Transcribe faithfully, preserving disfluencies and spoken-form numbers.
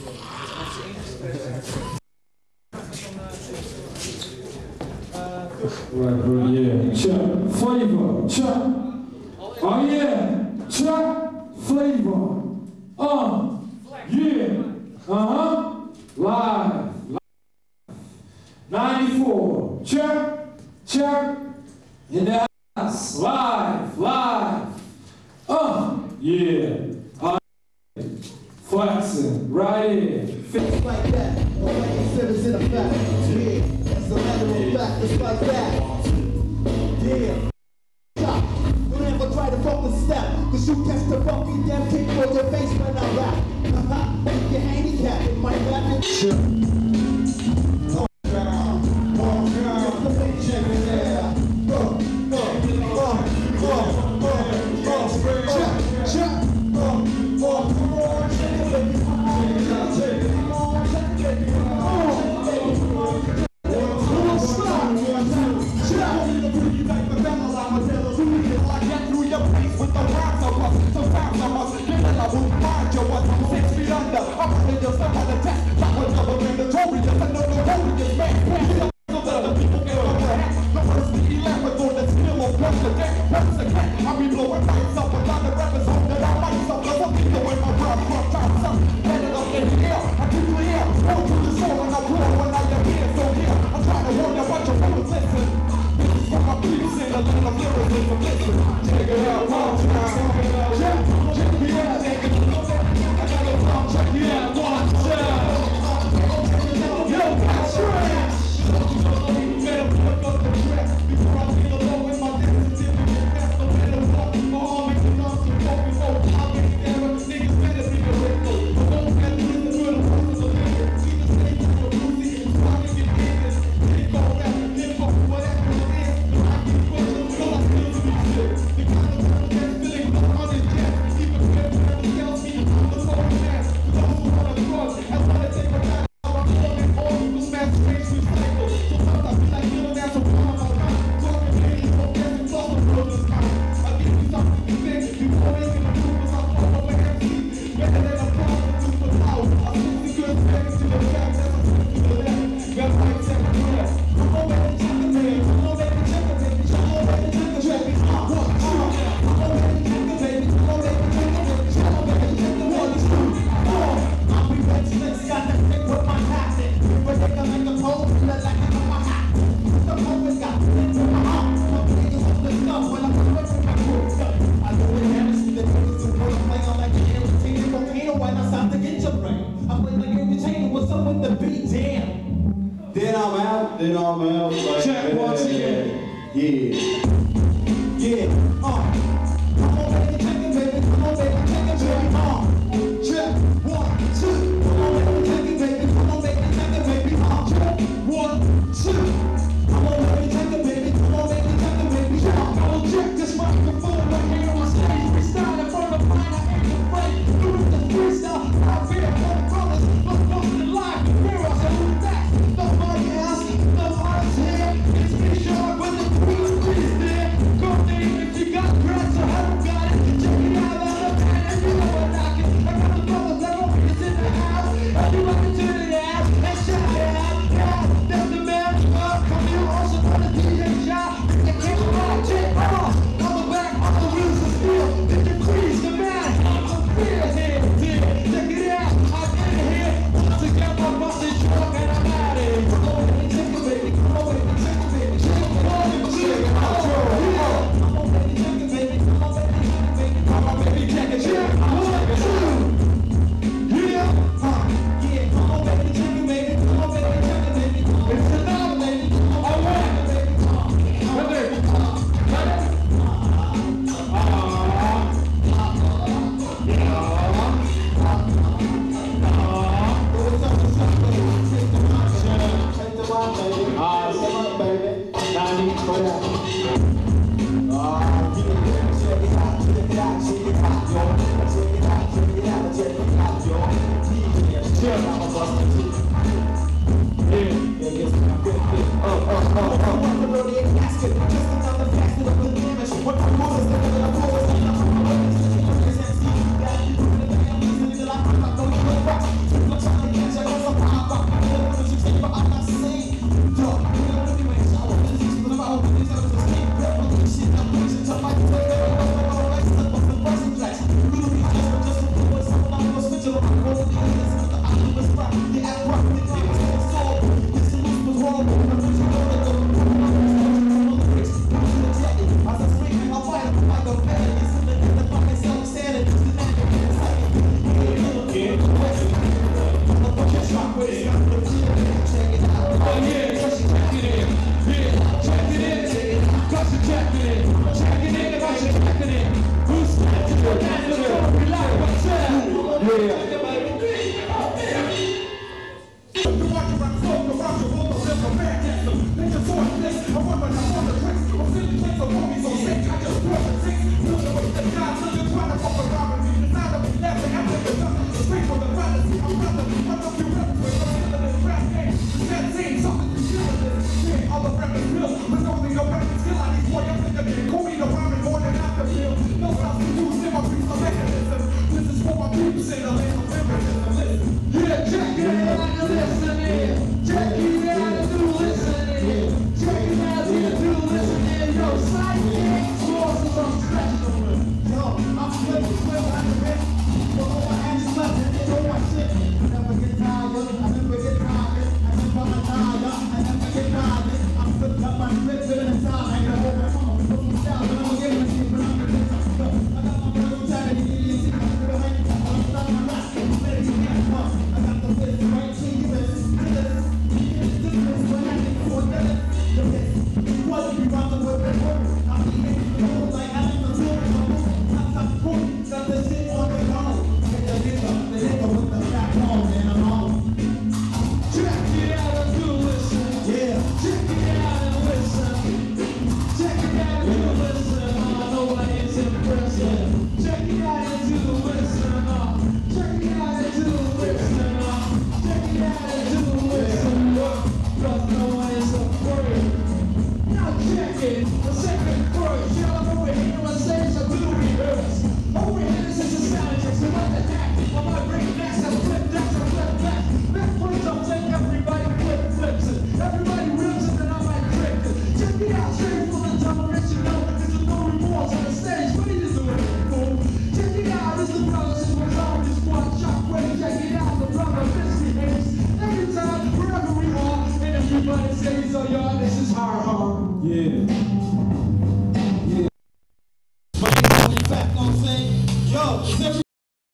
Right, bro, yeah. Check. Flavor. Check. Oh, yeah. Check. Flavor. Uh. Yeah. Uh-huh. Live. Live. ninety-four. Check. Check. In the house. Live. Live. Uh. Yeah. Uh. Flexing. Right here. It's like that, or like it says in effect. Yeah, it's a matter of fact, it's like that. Yeah. Stop. Don't ever try to focus step, cause you catch the funky damn kick for your face when I rap. Haha, if you're handicapped, it might rap it. Sure. Oh, God. Oh, God. The big check is there. Oh, oh, oh, oh, oh, oh, check, check. Oh, oh, come on, check it, baby. Check it. Then I'm out, then I'm out. Like Check once again. Yeah. Yeah. Uh. Come on, baby, check it, baby. Come on, baby, check it, baby. Uh. Check. One, two. Come on, baby, check it, baby. Come on, baby, check it, baby. Uh. Check. One, two. Come on, baby, check it, baby. Come on, baby, check it, baby. Uh. I'll check this microphone right here on stage. We started from the fine, I ain't afraid. Doing the freestyle. I'll be a whole brothers. Look, look, the live. Here I say, who's that? Nobody else, nobody's here. It's me, Sean, with the queen is there. Go name if you got breath, so I don't got it. Check it out on the man, and you know what I can. I got the brothers that won't be in the house. Everybody turn it out and shout it out. Yeah, that's the man. Uh, come here, also for the D J shop. The king of rock, check off. On the back, on the wheels of steel. If you freeze the man, I'm so fear here. Check it out, I did it here. Once again, my boss is drunk and I'm out of here. Come on, baby, check it, baby. Come on, baby, check it, baby. Check it, baby. Check it out, yeah. Come on, baby, check it, baby. Come on, baby, check it, baby. Come on, baby, check it, check it. One, two. Yeah. Huh. Yeah, come on, baby, check it, baby. Come on, baby, check it, baby. It's another lady. All right, baby. Ready? Ready? What I do the spot, you act rough, you think it's all soul. This loose was horrible, I wish you know that the lyrics, I'm to the jacket. As I swing, I'll fight him like a belly. It's in the end of fucking self-standard. It's the neck of the second. Yeah, look, yeah, motherfucker, drop with it. Check it out. Oh yeah, cause you check it in. Yeah, check it in. Cause you check it in. Check it in, cause you check it in. Who's that? You're not the relax, what's that? Yeah.